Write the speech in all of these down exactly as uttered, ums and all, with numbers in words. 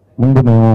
ముందు మేము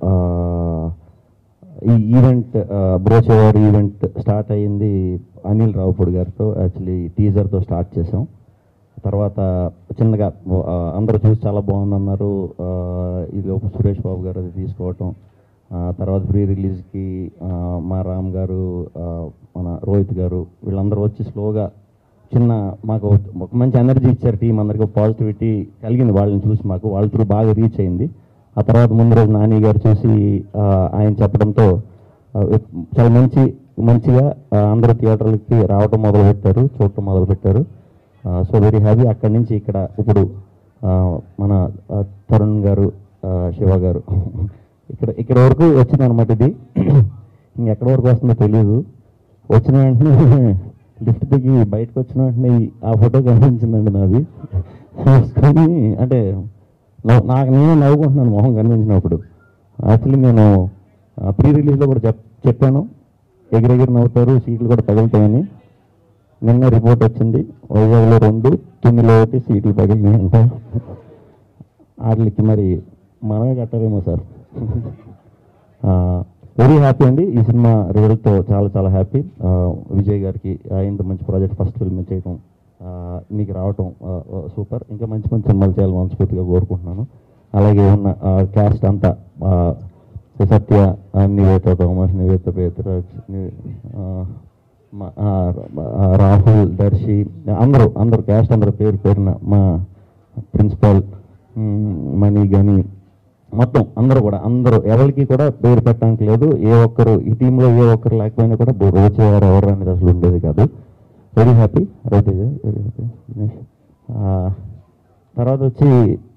ఈ ఈవెంట్ బ్రోచేవార్ ఈవెంట్ స్టార్ట్ అయ్యింది అనిల్ రావుపూడి గారితో, యాక్చువల్లీ టీజర్తో స్టార్ట్ చేసాం. తర్వాత చిన్నగా అందరూ చూసి చాలా బాగుందన్నారు. ఈ లోపు సురేష్ బాబు గారు అది తీసుకోవటం, తర్వాత ప్రీ రిలీజ్కి మా రామ్ గారు, మన రోహిత్ గారు వీళ్ళందరూ వచ్చి స్లోగా చిన్న మాకు ఒక మంచి ఎనర్జీ ఇచ్చారు. టీం అందరికీ పాజిటివిటీ కలిగింది వాళ్ళని చూసి, మాకు వాళ్ళ త్రూ బాగా రీచ్ అయింది. ఆ తర్వాత ముందు రోజు నాని గారు చూసి ఆయన చెప్పడంతో చాలా మంచి మంచిగా అందరూ థియేటర్లకి రావటం మొదలుపెట్టారు, చూడటం మొదలుపెట్టారు. So very happy. అక్కడి నుంచి ఇక్కడ ఇప్పుడు మన తరుణ్ గారు, శివ గారు ఇక్కడ ఇక్కడ వరకు వచ్చింది అనమాట. ఇది ఇంకెక్కడి వరకు వస్తుందో తెలియదు. వచ్చిన వెంటనే లిఫ్ట్ దిగి బయటకు వచ్చిన వెంటనే ఆ ఫోటో కనిపించిందండి నాది. కానీ అంటే నాకు నేను నవ్వుకుంటున్నాను మొహం కనిపించినప్పుడు. యాక్చువల్లీ నేను ప్రీ రిలీజ్లో కూడా చెప్ చెప్పాను ఎగిరెగిరి నవ్వుతారు, సీట్లు కూడా పగులుతాయని. నిన్న రిపోర్ట్ వచ్చింది, వైజాగ్లో రెండు, తుమ్మిలో ఒకటి సీట్లు పగిలినాయి అంట. వాటికి మరి మనమే కట్టారేమో సార్. వెరీ హ్యాపీ అండి ఈ సినిమా రిజల్ట్తో, చాలా చాలా హ్యాపీ. విజయ్ గారికి ఇంత మంచి ప్రాజెక్ట్ ఫస్ట్ ఫిల్మ్ చేయటం, మీకు రావటం సూపర్. ఇంకా మంచి మంచి సినిమాలు చేయాలని మనస్ఫూర్తిగా కోరుకుంటున్నాను. అలాగే ఉన్న క్యాస్ట్ అంతా సత్య, నివేత థోమస్, నివేత పేతరాజ్, రాహుల్, దర్శి, అందరూ అందరూ క్యాస్ట్ అందరూ పేరు పేరున, మా ప్రిన్సిపాల్ మనీ కానీ మొత్తం అందరూ కూడా అందరూ ఎవరికి కూడా పేరు పెట్టడానికి లేదు. ఏ ఒక్కరు ఈ టీంలో ఏ ఒక్కరు లేకపోయినా కూడా వచ్చేవారు ఎవరు అనేది అసలు ఉండేది కాదు. Very happy Raviteja, very happy. తర్వాత వచ్చి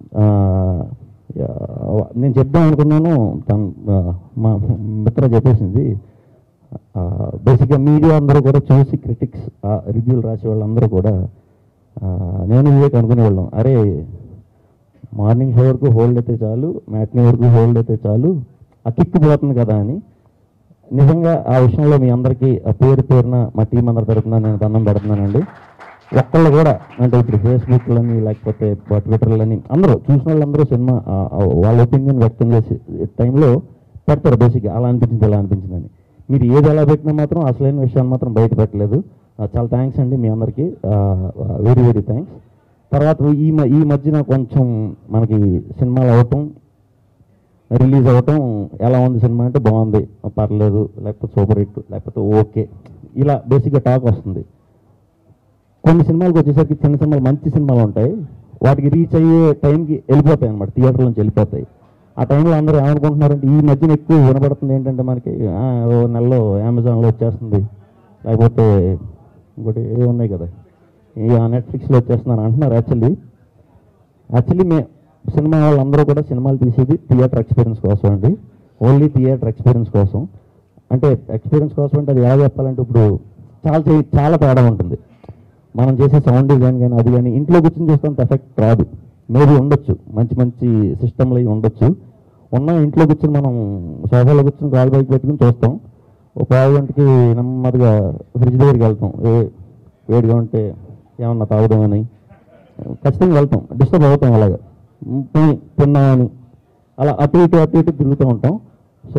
నేను చెప్దాం అనుకున్నాను, తను మా మిత్ర చెప్పేసింది. బేసిక్గా మీడియా అందరూ కూడా చూసి క్రిటిక్స్ రివ్యూలు రాసే వాళ్ళందరూ కూడా నేను వివేక్ అనుకునేవాళ్ళం, అరే మార్నింగ్ షో వరకు హోల్డ్ అయితే చాలు, మ్యాట్నీ వరకు హోల్డ్ అయితే చాలు, ఆ కిక్ పోతుంది కదా అని. నిజంగా ఆ విషయంలో మీ అందరికీ పేరు పేరున మా టీం అందరి తరఫున నేను దండం పెడుతున్నానండి. ఒక్కళ్ళు కూడా అంటే ఇప్పుడు ఫేస్బుక్లని లేకపోతే ట్విట్టర్లని అందరూ చూసిన వాళ్ళందరూ సినిమా వాళ్ళ ఒపీనియన్ వ్యక్తం చేసే టైంలో పెడతారు బేసిక్గా అలా అనిపించింది ఇలా అనిపించిందని. మీరు ఏది ఎలా పెట్టినా మాత్రం అసలైన విషయాన్ని మాత్రం బయట పెట్టలేదు. చాలా థ్యాంక్స్ అండి మీ అందరికీ, వెరీ వెరీ థ్యాంక్స్. తర్వాత ఈ ఈ మధ్యన కొంచెం మనకి సినిమాలు అవ్వటం, రిలీజ్ అవ్వటం ఎలా ఉంది సినిమా అంటే బాగుంది, పర్లేదు, లేకపోతే సూపర్ హిట్, లేకపోతే ఓకే, ఇలా బేసిక్గా టాక్ వస్తుంది. కొన్ని సినిమాలకు వచ్చేసరికి చిన్న సినిమాలు మంచి సినిమాలు ఉంటాయి, వాటికి రీచ్ అయ్యే టైంకి వెళ్ళిపోతాయి అనమాట, థియేటర్ నుంచి వెళ్ళిపోతాయి. ఆ టైంలో అందరూ ఏమనుకుంటున్నారంటే ఈ మధ్యన ఎక్కువ వినపడుతుంది ఏంటంటే మనకి ఓ నెలలో అమెజాన్లో వచ్చేస్తుంది, లేకపోతే ఇంకోటి ఏ ఉన్నాయి కదా ఈ నెట్ఫ్లిక్స్లో వచ్చేస్తున్నారు అంటున్నారు. యాక్చువల్లీ యాక్చువల్లీ మే సినిమా వాళ్ళందరూ కూడా సినిమాలు తీసేది థియేటర్ ఎక్స్పీరియన్స్ కోసం అండి, ఓన్లీ థియేటర్ ఎక్స్పీరియన్స్ కోసం. అంటే ఎక్స్పీరియన్స్ కోసం అంటే అది ఎలా చెప్పాలంటే ఇప్పుడు చాలా చాలా తేడా ఉంటుంది. మనం చేసే సౌండ్ డిజైన్ కానీ అది కానీ ఇంట్లో కూర్చొని చూస్తే ఎఫెక్ట్ రాదు. మేబీ ఉండొచ్చు, మంచి మంచి సిస్టమ్లు అవి ఉండొచ్చు. ఉన్న ఇంట్లో కూర్చొని మనం సోఫాలో కూర్చొని కాల్ బైక్ పెట్టుకుని చూస్తాం. ఒక పావు గంటకి నెమ్మదిగా ఫ్రిడ్జ్ దగ్గరికి వెళ్తాం, ఏ వేడిగా ఉంటే ఏమన్నా తాగుదామని ఖచ్చితంగా వెళ్తాం, డిస్టర్బ్ అవుతాం, అలాగా తిన్నామని అలా అటు ఇటు అటు ఇటు తిరుగుతూ ఉంటాం. సో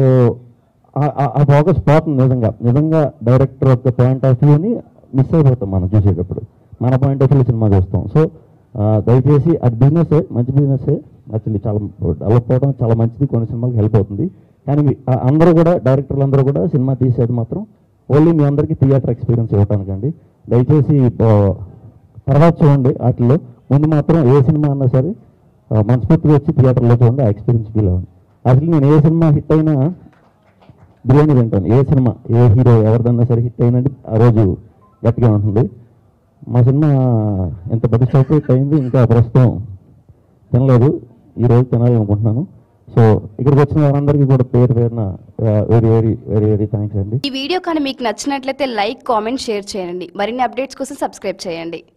ఆ ఫోకస్ పోతుంది. నిజంగా నిజంగా డైరెక్టర్ యొక్క పాయింట్ ఆఫ్ వ్యూని మిస్ అయిపోతాం మనం చూసేటప్పుడు, మన పాయింట్ ఆఫ్ వ్యూ సినిమా చూస్తాం. సో దయచేసి అది బిజినెసే, మంచి బిజినెసే, యాక్చువల్లీ చాలా డెవలప్ అవడం చాలా మంచిది, కొన్ని సినిమాలకు హెల్ప్ అవుతుంది. కానీ అందరూ కూడా డైరెక్టర్లు అందరూ కూడా సినిమా తీసేది మాత్రం ఓన్లీ మీ అందరికీ థియేటర్ ఎక్స్పీరియన్స్ ఇవ్వటానికండి. దయచేసి తర్వాత చూడండి, వాటిల్లో ముందు మాత్రం ఏ సినిమా అన్నా సరే మనస్ఫూర్తిగా వచ్చి థియేటర్లో చూడండి, ఆ ఎక్స్పీరియన్స్ ఫీల్ అవ్వండి. అసలు నేను ఏ సినిమా హిట్ అయినా బిర్యానీ తింటాను, ఏ సినిమా ఏ హీరో ఎవరిదన్నా సరే హిట్ అయినండి ఆ రోజు గట్టిగా ఉంటుంది. మా సినిమా ఎంత పెద్ద స్టాక్ హిట్ అయింది, ఇంకా ప్రస్తుతం తినలేదు, ఈరోజు తినాలనుకుంటున్నాను. సో ఇక్కడికి వచ్చిన వారందరికీ కూడా పేరు పేరున very very very very thanks అండి. ఈ వీడియో కానీ మీకు నచ్చినట్లయితే లైక్, కామెంట్, షేర్ చేయండి. మరిన్ని అప్డేట్స్ కోసం సబ్స్క్రైబ్ చేయండి.